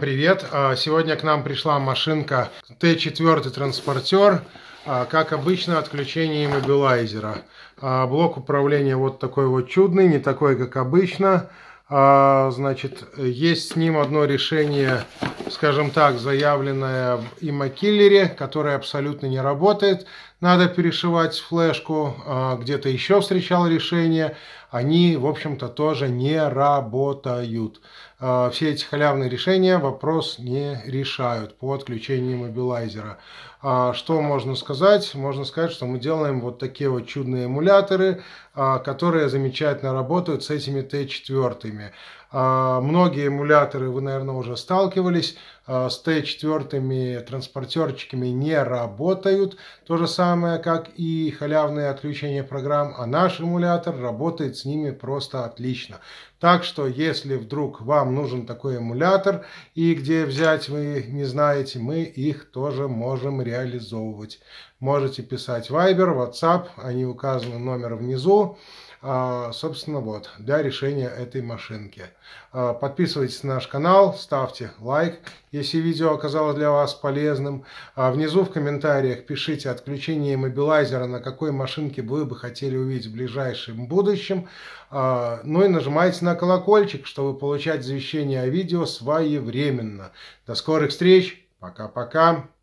привет! Сегодня к нам пришла машинка Т4 транспортер, как обычно, отключение иммобилайзера. Блок управления вот такой вот чудный, не такой, как обычно. Значит, есть с ним одно решение, скажем так, заявленное в иммокиллере, которое абсолютно не работает. Надо перешивать флешку. Где-то еще встречал решение. Они, в общем-то, тоже не работают. Все эти халявные решения вопрос не решают по отключению иммобилайзера. Что можно сказать? Можно сказать, что мы делаем вот такие вот чудные эмуляторы, которые замечательно работают с этими Т4. Многие эмуляторы, вы, наверное, уже сталкивались, с Т4 транспортерчиками не работают. То же самое, как и халявные отключения программ, а наш эмулятор работает с ними просто отлично. Так что, если вдруг вам нужен такой эмулятор и где взять вы не знаете, мы их тоже можем реализовывать. Можете писать Viber, WhatsApp, они указаны номер внизу. Собственно, вот, для решения этой машинки. Подписывайтесь на наш канал, ставьте лайк, если видео оказалось для вас полезным. Внизу в комментариях пишите отключение иммобилайзера, на какой машинке вы бы хотели увидеть в ближайшем будущем. Ну и нажимайте на колокольчик, чтобы получать извещения о видео своевременно. До скорых встреч, пока-пока.